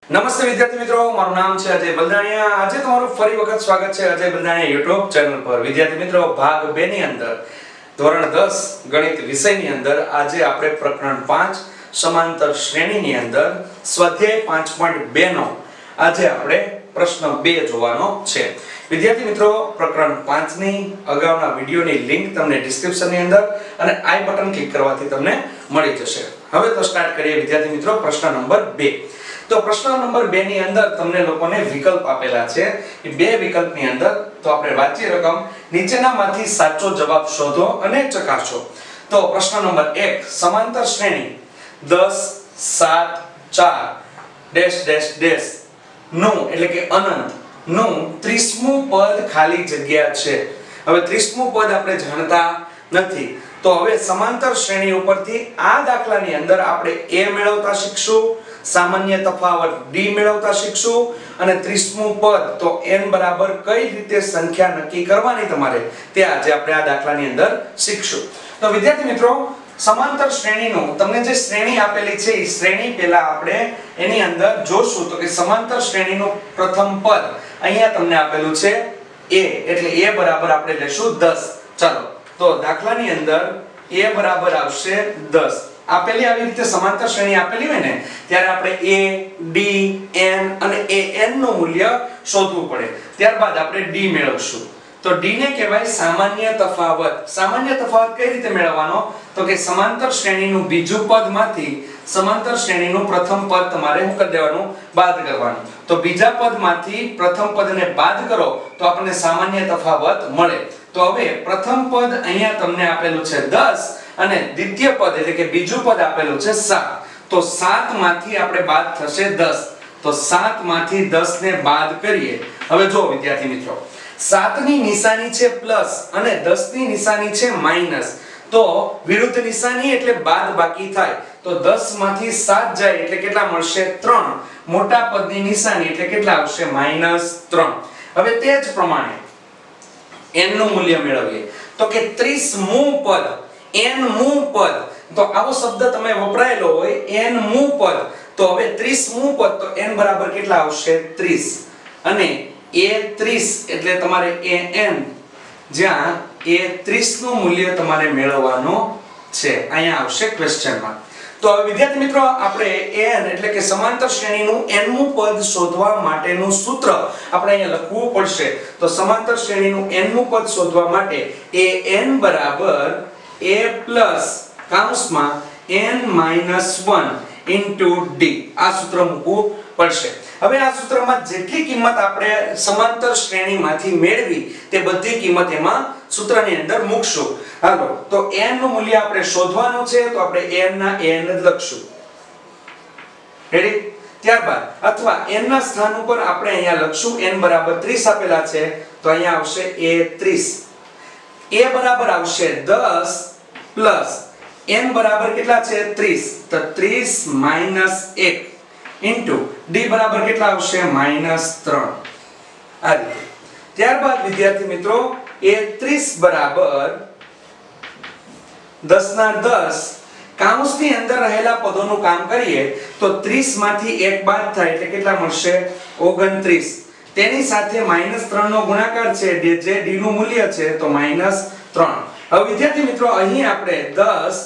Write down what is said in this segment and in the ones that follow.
નમસ્તે વિદ્યાર્થી મિત્રો, મારું નામ છે અજય બલદાણિયા। આજે તમારું ફરી વખત સ્વાગત છે અજય બલદાણિયા YouTube ચેનલ પર। વિદ્યાર્થી મિત્રો, ભાગ 2 ની અંદર ધોરણ 10 ગણિત વિષયની અંદર આજે આપણે પ્રકરણ 5 સમાંતર શ્રેણીની અંદર સ્વાધ્યાય 5.2 નો આજે આપણે પ્રશ્ન 2 જોવાનો છે। વિદ્યાર્થી મિત્રો, પ્રકરણ 5 ની અગાઉના વિડિયોની લિંક તમને ડિસ્ક્રિપ્શનની અંદર અને આઈ બટન ક્લિક કરવાથી તમને મળી જશે। હવે તો સ્ટાર્ટ કરીએ વિદ્યાર્થી મિત્રો પ્રશ્ન નંબર 2। तो प्रश्न नंबर 2 ની અંદર તમને લોકોને વિકલ્પ આપેલા છે। એ બે વિકલ્પની અંદર તો આપણે વાંચી રકમ નીચેનામાંથી સાચો જવાબ શોધો અને ચકાસો। તો પ્રશ્ન નંબર 1 સમાંતર શ્રેણી 10 7 4 ડેશ ડેશ ડેશ નું એટલે કે અનંત નું 30મું પદ ખાલી જગ્યા છે। હવે 30મું પદ આપણે જાણતા નથી, તો હવે સમાંતર શ્રેણી ઉપરથી આ દાખલાની અંદર આપણે a મેળવતા શીખશું, सामान्य तफावत d મેળવતા શીખશું અને 30મું પદ તો n બરાબર કઈ રીતે સંખ્યા નક્કી કરવાની તમારે તે આજે આપણે આ દાખલાની અંદર શીખશું। તો વિદ્યાર્થી મિત્રો, સમાંતર શ્રેણીનું તમને જે શ્રેણી આપેલી છે એ શ્રેણી પહેલા આપણે એની અંદર જોશું। તો કે સમાંતર શ્રેણીનું પ્રથમ પદ અહીંયા તમને આપેલું છે a, એટલે a બરાબર આપણે લેશું 10। ચાલો, તો દાખલાની અંદર a બરાબર આવશે 10। આપેલી આવી રીતે સમાંતર શ્રેણી આપેલી હોય ને ત્યારે આપણે a d n અને an નું મૂલ્ય શોધવું પડે। ત્યારબાદ આપણે d મેળવશું। તો d ને કહેવાય સામાન્ય તફાવત। સામાન્ય તફાવત કઈ રીતે મેળવવાનો? તો કે સમાંતર શ્રેણીનું બીજું પદમાંથી સમાંતર શ્રેણીનું પ્રથમ પદ તમારે શું કરી દેવાનું? બાદ કરવાનું। તો બીજા પદમાંથી પ્રથમ પદને બાદ કરો તો આપણને સામાન્ય તફાવત મળે। તો હવે પ્રથમ પદ અહીંયા તમને આપેલું છે 10 અને દ્વિતીય પદ એટલે કે બીજું પદ આપેલું છે 7। તો 7 માંથી આપણે બાદ થશે 10। તો 7 માંથી 10 ને બાદ કરીએ। હવે જો વિદ્યાર્થી મિત્રો, 7 ની નિશાની છે પ્લસ અને 10 ની નિશાની છે માઈનસ। તો વિરુદ્ધ નિશાની એટલે બાદ બાકી થાય। તો 10 માંથી 7 જાય એટલે કેટલા મળશે? 3। મોટા પદની નિશાની એટલે કેટલા આવશે? -3। હવે તે જ પ્રમાણે n નું મૂલ્ય મેળવીએ। તો કે 30મું પદ n મું પદ, તો આવો શબ્દ તમે વપરાયેલો હોય n મું પદ, તો હવે 30મું પદ તો n બરાબર કેટલા આવશે? 30 અને a30 એટલે તમારે an, જ્યાં a30 નું મૂલ્ય તમારે મેળવવાનું છે। અહીંયા આવશે ક્વેશ્ચન માર્ક। તો હવે વિદ્યાર્થી મિત્રો, આપણે n એટલે કે સમાંતર શ્રેણીનું n મું પદ શોધવા માટેનું સૂત્ર આપણે અહીંયા લખવું પડશે। તો સમાંતર શ્રેણીનું n મું પદ શોધવા માટે an બરાબર a પ્લસ કૌંસમાં n માઈનસ 1 ઇન્ટુ d આ સૂત્ર મૂકવું પડશે। હવે આ સૂત્રમાં જેટલી કિંમત આપણે સમાંતર શ્રેણીમાંથી મેળવી તે બધી કિંમત એમાં સૂત્રની અંદર મૂકશું। હાલો, તો n નું મૂલ્ય આપણે શોધવાનું છે, તો આપણે n ના n જ લખશું। રેડી? ત્યારબાદ અથવા n ના સ્થાન ઉપર આપણે અહીંયા લખશું n બરાબર 30 આપેલા છે, તો અહીંયા આવશે a30। a બરાબર આવશે 10 પ્લસ n બરાબર કેટલા છે? 30। તો 30 માઈનસ 1 ઇન્ટુ d બરાબર કેટલા આવશે? -3। આ રીતે। ત્યારબાદ વિદ્યાર્થી મિત્રો, a30 બરાબર 10 ના 10 કૌંસની અંદર રહેલા પદોનું કામ કરીએ તો 30 માંથી 1 બાદ થાય એટલે કેટલા મળશે? 29। તેની સાથે -3 નો ગુણાકાર છે જે d નું મૂલ્ય છે, તો -3। હવે વિદ્યાર્થી મિત્રો, અહીં આપણે 10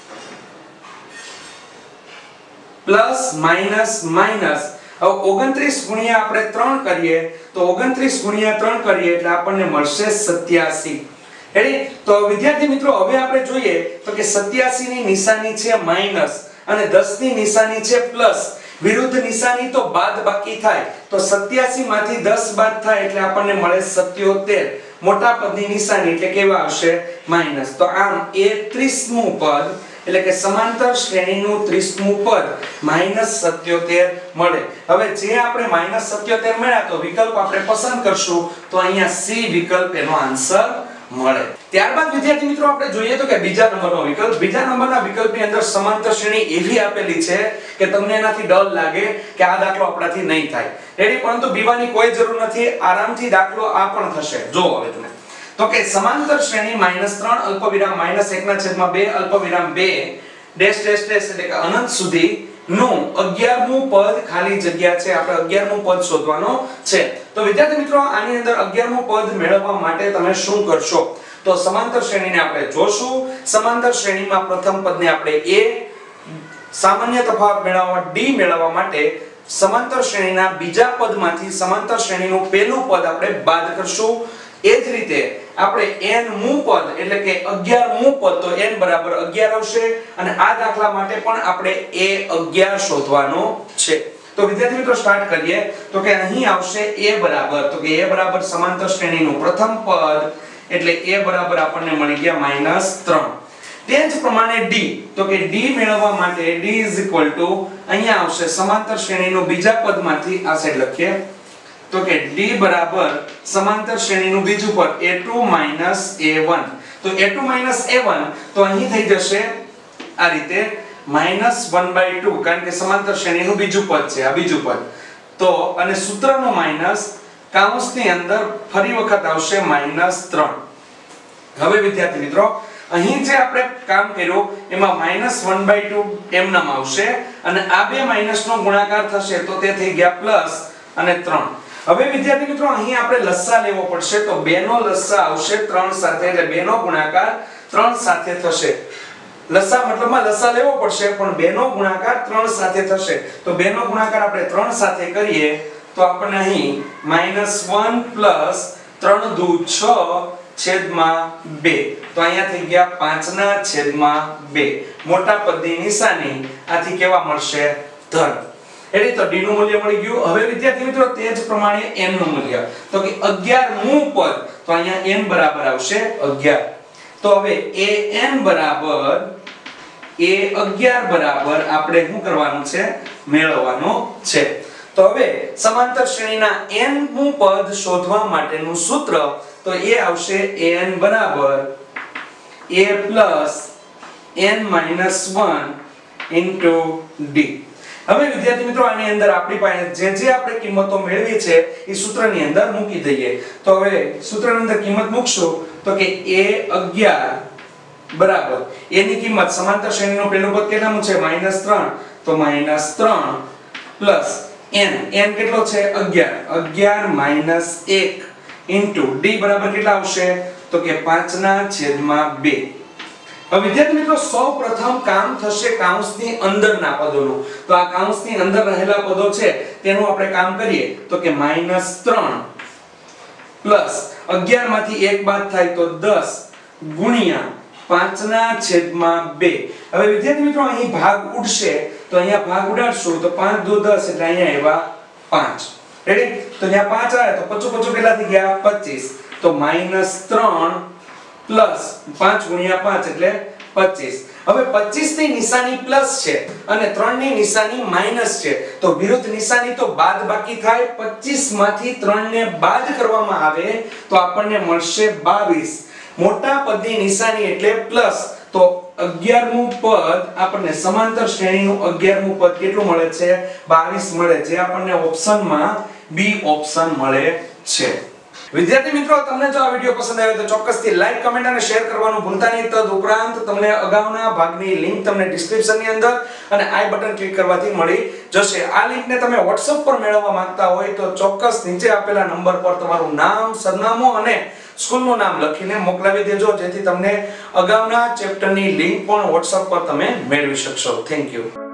પ્લસ માઈનસ માઈનસ, હવે 29 ગુણ્યા આપણે 3 કરીએ તો 29 ગુણ્યા 3 કરીએ એટલે આપણને મળશે 87। રેડી? તો વિદ્યાર્થી મિત્રો, હવે આપણે જોઈએ તો કે 87 ની નિશાની છે માઈનસ અને 10 ની નિશાની છે પ્લસ। વિરુદ્ધ નિશાની તો બાદ બાકી થાય, તો 87 માંથી 10 બાદ થાય એટલે આપણને મળે 77। મોટા પદની નિશાની એટલે કેવા આવશે? માઈનસ। તો આમ a30મું પદ એટલે કે સમાંતર શ્રેણીનું 30મું પદ -77 મળે। હવે જે આપણે -77 મળ્યા તો વિકલ્પ આપણે પસંદ કરશું, તો અહીંયા C વિકલ્પ એનો આન્સર મળે। ત્યારબાદ વિદ્યાર્થી મિત્રો, આપણે જોઈએ તો કે બીજા નંબરનો વિકલ્પ। બીજા નંબરના વિકલ્પની અંદર સમાંતર શ્રેણી એવી આપેલી છે કે તમને એનાથી ડર લાગે કે આ દાખલો આપણાથી નહીં થાય। રેડી? પરંતુ બીવાની કોઈ જરૂર નથી, આરામથી દાખલો આ પણ થશે। જો હવે તમે તો કે સમાંતર શ્રેણી -3 અલ્પવિરામ -1/2 અલ્પવિરામ 2 ડેશ ડેશ ડેશ એટલે કે અનંત સુધી નું 11મું પદ ખાલી જગ્યા છે, આપણે 11મું પદ શોધવાનો છે. તો વિદ્યાર્થી મિત્રો આની અંદર 11મું પદ મેળવવા માટે તમે શું કરશો? તો સમાંતર શ્રેણીને આપણે જોશું. સમાંતર શ્રેણીમાં પ્રથમ પદને આપણે a, સામાન્ય તફાવત મેળવવા d મેળવવા માટે સમાંતર શ્રેણીના બીજા પદમાંથી સમાંતર શ્રેણીનું પહેલું પદ આપણે બાદ કરશું. એ જ રીતે આપણે n મું પદ એટલે કે 11મું પદ, તો n બરાબર 11 આવશે અને આ દાખલા માટે પણ આપણે a11 શોધવાનો છે. તો વિદ્યાર્થી મિત્રો સ્ટાર્ટ કરીએ. તો કે અહીં આવશે a બરાબર, તો કે a બરાબર સમાંતર શ્રેણીનું પ્રથમ પદ એટલે a બરાબર આપણને મળી ગયા -3. તે જ પ્રમાણે d, તો કે d મેળવવા માટે d અહીંયા આવશે સમાંતર શ્રેણીનું બીજા પદમાંથી આ સાઈડ લખીએ, તો કે d બરાબર સમાંતર શ્રેણીનું બીજું પદ a2 a1. તો a2 a1 તો અહીં થઈ જશે આ રીતે -1/2, કારણ કે સમાંતર શ્રેણીનું બીજું પદ છે, આ બીજું પદ. તો અને સૂત્રનો માઈનસ કૌંસની અંદર ફરી વખત આવશે -3. હવે વિદ્યાર્થી મિત્રો અહીં જે આપણે કામ કર્યું એમાં -1/2 એમ નામ આવશે અને આ બે માઈનસનો ગુણાકાર થશે તો તે થઈ ગયા પ્લસ અને 3. હવે વિદ્યાર્થી મિત્રો અહીં આપણે લસા લેવો પડશે, તો 2 નો લસા આવશે 3 સાથે, એટલે 2 નો ગુણાકાર 3 સાથે થશે. લસા મતલબમાં લસા લેવો પડશે પણ 2 નો ગુણાકાર 3 સાથે થશે. તો 2 નો ગુણાકાર આપણે 3 સાથે કરીએ તો આપણને અહીં -1 પ્લસ 3 દુ 6 છેદમાં 2. તો અહીંયા થઈ ગયા 5/2. મોટા પદની નિશાની આથી કેવા મળશે? ધન. એટલે તો d નું મૂલ્ય મળી ગયું. હવે વિદ્યાર્થી મિત્રો તે જ પ્રમાણે n નું મૂલ્ય, તો કે 11મું પદ, તો અહીંયા n બરાબર આવશે 11. તો હવે an બરાબર a11 બરાબર આપણે શું કરવાનું છે? મેળવવાનું છે. તો હવે સમાંતર શ્રેણીના n મું પદ શોધવા માટેનું સૂત્ર, તો એ આવશે an બરાબર a plus n minus 1 into d. હવે વિદ્યાર્થી મિત્રો આની અંદર આપણી પાસે જે આપણે કિંમતો મેળવી છે એ સૂત્રની અંદર મૂકી દઈએ. તો હવે સૂત્રની અંદર કિંમત મૂકશું તો કે a11 બરાબર a ની કિંમત સમાંતર શ્રેણીનું પહેલું પદ કેટલાનું છે? -3. તો -3 પ્લસ n કેટલો છે? 11 -1 ઇન્ટુ d બરાબર કેટલા આવશે? તો કે 5/2. હવે વિદ્યાર્થી મિત્રો સૌપ્રથમ કામ થશે કૌંસની અંદરના પદોનું. તો આ કૌંસની અંદર રહેલા પદો છે તેનું આપણે કામ કરીએ તો કે -3 પ્લસ 11 માંથી 1 બાદ થાય તો 10 ગુણ્યા 5/2. હવે વિદ્યાર્થી મિત્રો અહીં ભાગ ઉડશે તો અહીંયા ભાગ ઉડાડશું તો 5 દુ 10 એટલે અહીંયા આવ્યા 5. રેડી? તો અહીંયા 5 આવે તો 55 કેટલા થઈ ગયા? 25. તો -3 પ્લસ 5 ગુણ્યા 5 એટલે 25. હવે 25 ની નિશાની પ્લસ છે અને 3 ની નિશાની માઈનસ છે, તો વિરુદ્ધ નિશાની તો બાદ બાકી થાય. 25 માંથી 3 ને બાદ કરવામાં આવે તો આપણને મળશે 22. મોટા પદની નિશાની એટલે પ્લસ, તો 11મું પદ આપણને સમાંતર શ્રેણીનું 11મું પદ કેટલું મળે છે? 22 મળે, જે આપણને ઓપ્શનમાં બી ઓપ્શન મળે છે. વિદ્યાર્થી મિત્રો તમને જો આ વિડિયો પસંદ આવ્યો તો ચોક્કસથી લાઈક, કમેન્ટ અને શેર કરવાનું ભૂલતા નહીં. તદ ઉપરાંત તમને અગાઉના ભાગની લિંક તમને ડિસ્ક્રિપ્શનની અંદર અને આઈ બટન ક્લિક કરવાથી મળી જશે. આ લિંકને તમે WhatsApp પર મેળવવા માંગતા હોય તો ચોક્કસ નીચે આપેલા નંબર પર તમારું નામ, સરનામું અને સ્કૂલનું નામ લખીને મોકલાવી દેજો, જેથી તમને અગાઉના ચેપ્ટરની લિંક પણ WhatsApp પર તમે મેળવી શકશો. Thank you.